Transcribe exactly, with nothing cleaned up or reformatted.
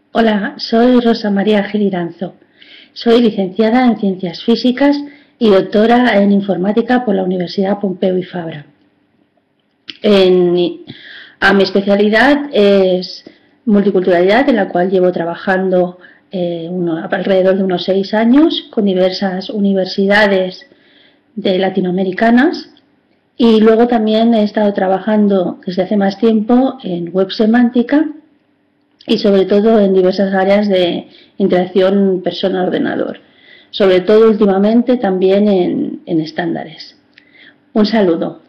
Hola, soy Rosa María Gil Iranzo. Soy licenciada en Ciencias Físicas y doctora en Informática por la Universidad Pompeu y Fabra. En, a mi especialidad es multiculturalidad, en la cual llevo trabajando eh, uno, alrededor de unos seis años con diversas universidades de latinoamericanas, y luego también he estado trabajando desde hace más tiempo en web semántica y sobre todo en diversas áreas de interacción persona-ordenador, sobre todo últimamente también en, en estándares. Un saludo.